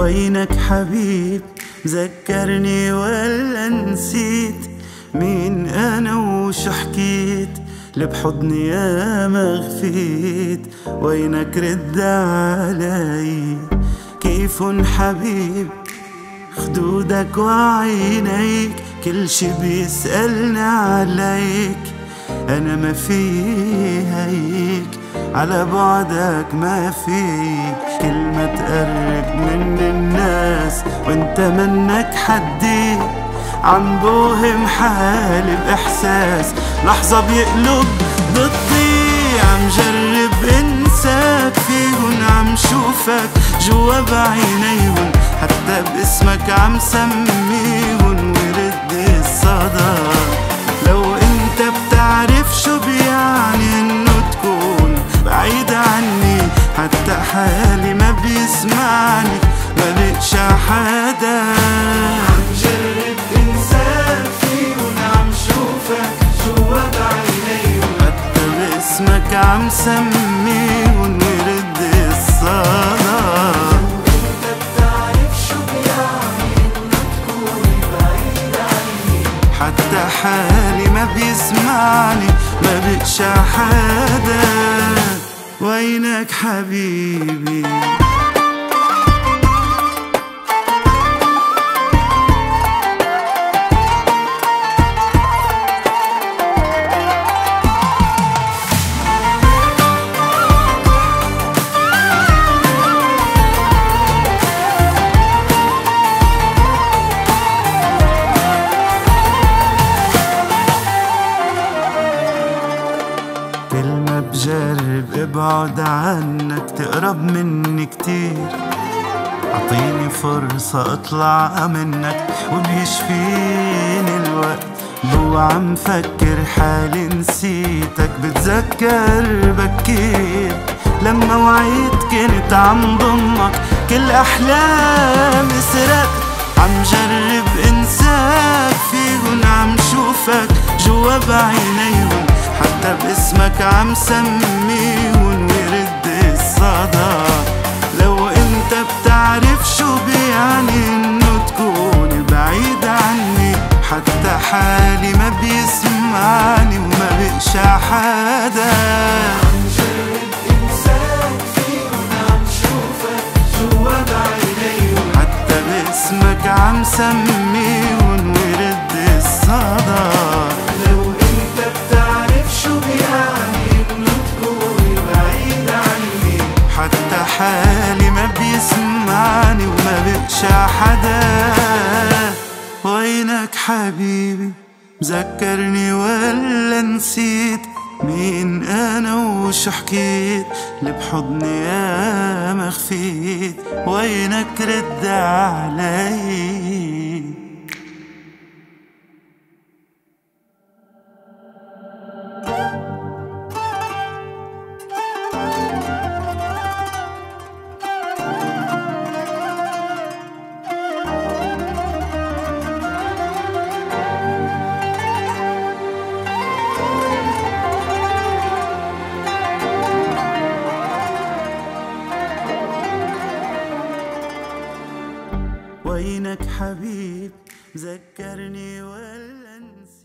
وينك حبيب؟ ذكرني ولا نسيت مين أنا وشو حكيت؟ اللي بحضني ياما غفيت، وينك رد علي؟ كيف حبيب؟ خدودك وعينيك كل شي بيسألنا عليك، أنا ما في هيك على بعدك ما فيك. كل ما تقرب من الناس وانت منك حدي، عم بوهم حالي بإحساس لحظة بيقلب ضدي. عم جرب انساك فيهن، عم شوفك جوا بعينيهن، حتى باسمك عم سميهن ورد الصدى. لو انت بتعرف شو بيعني انه تكون بعيد عني، حتى حالي ما بيسمعني ما بقشع حدا. عم جرب انساك فيهن، عم شوفك جوا بعينيهن، حتى باسمك عم سميهن ورد الصدى. انت بتعرف شو بيعني انه تكون بعيد عني، حتى حالي ما بيسمعني ما بقشع حدا. وينك حبيبي؟ كل ما بجرب ابعد عنك تقرب مني كتير، اعطيني فرصة اطلع منك وبيشفيني الوقت. جوا عم فكر حالي نسيتك، بتذكر بكير لما وعيت كنت عم ضمك كل احلامي سرقت. عم جرب انساك فيهن، عم شوفك جوا بعينيهن، حتى باسمك عم سميهن ورد الصدى. لو انت بتعرف شو بيعني انه تكون بعيد عني، حتى حالي ما بيسمعني وما بقشع حدا. عم جرب انساك فيهن، عم شوفك جوا بعينيهن، حتى باسمك عم سميهن ورد الصدى. لو انت بتعرف شو بيعني انه تكون بعيد عني، حتى حالي ما بيسمعني وما بقشع حدا. وينك حبيبي؟ مذكرني ولا نسيت مين أنا وشو حكيت؟ اللي بحضني ياما خفيت، وينك رد علي؟ وينك حبيب؟ ذكرني ولا نسيت.